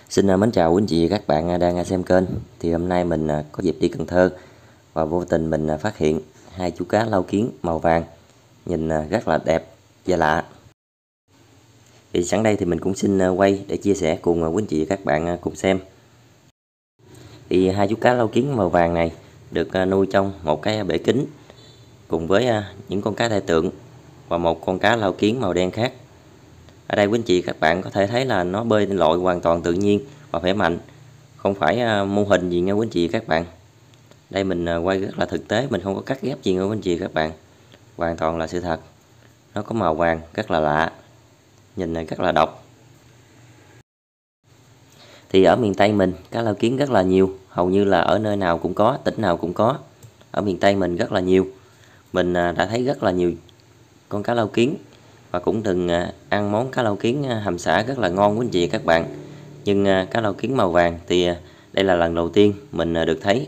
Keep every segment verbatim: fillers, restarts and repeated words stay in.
Xin à, mến chào quý anh chị và các bạn à, đang à, xem kênh. Thì hôm nay mình à, có dịp đi Cần Thơ và vô tình mình à, phát hiện hai chú cá lau kiến màu vàng nhìn à, rất là đẹp và lạ. Thì sẵn đây thì mình cũng xin à, quay để chia sẻ cùng à, quý anh chị và các bạn à, cùng xem. Thì hai chú cá lau kiến màu vàng này được à, nuôi trong một cái bể kính cùng với à, những con cá đại tượng và một con cá lau kiến màu đen khác. Ở đây quý anh chị các bạn có thể thấy là nó bơi lội hoàn toàn tự nhiên và khỏe mạnh, không phải mô hình gì nha quý anh chị các bạn. Đây mình quay rất là thực tế, mình không có cắt ghép gì nha quý anh chị các bạn, hoàn toàn là sự thật. Nó có màu vàng rất là lạ, nhìn này rất là độc. Thì ở miền Tây mình cá lau kiến rất là nhiều, hầu như là ở nơi nào cũng có, tỉnh nào cũng có. Ở miền Tây mình rất là nhiều, mình đã thấy rất là nhiều con cá lau kiến và cũng từng ăn món cá lau kiến hầm xả rất là ngon quý anh chị các bạn. Nhưng cá lau kiến màu vàng thì đây là lần đầu tiên mình được thấy.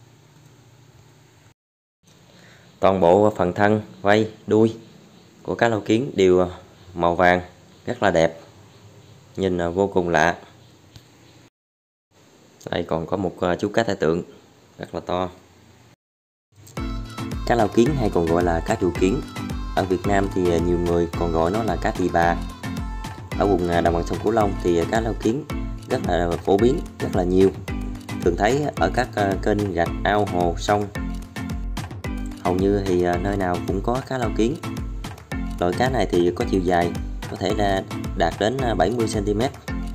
Toàn bộ phần thân, vây, đuôi của cá lau kiến đều màu vàng rất là đẹp, nhìn vô cùng lạ. Đây còn có một chú cá tai tượng rất là to. Cá lau kiến hay còn gọi là cá trù kiến, ở Việt Nam thì nhiều người còn gọi nó là cá tỳ bà. Ở vùng đồng bằng sông Cửu Long thì cá lau kiến rất là phổ biến, rất là nhiều, thường thấy ở các kênh rạch, ao, hồ, sông. Hầu như thì nơi nào cũng có cá lau kiến. Loại cá này thì có chiều dài có thể là đạt đến bảy mươi xăng ti mét.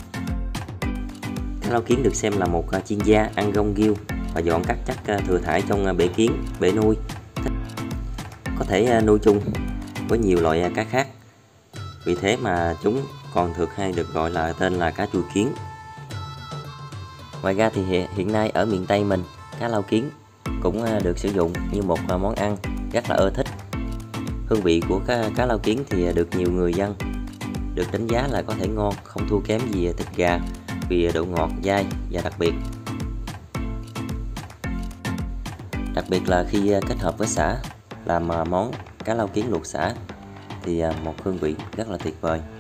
Cá lau kiến được xem là một chuyên gia ăn rong rêu và dọn các chất thừa thải trong bể kiến, bể nuôi. Có thể nuôi chung với nhiều loại cá khác, vì thế mà chúng còn thường hay được gọi là tên là cá chui kiến. Ngoài ra thì hiện nay ở miền Tây mình, cá lau kiến cũng được sử dụng như một món ăn rất là ưa thích. Hương vị của cá, cá lau kiến thì được nhiều người dân được đánh giá là có thể ngon, không thua kém gì thịt gà vì độ ngọt, dai và đặc biệt. Đặc biệt là khi kết hợp với sả làm món cá lau kiến luộc sả thì một hương vị rất là tuyệt vời.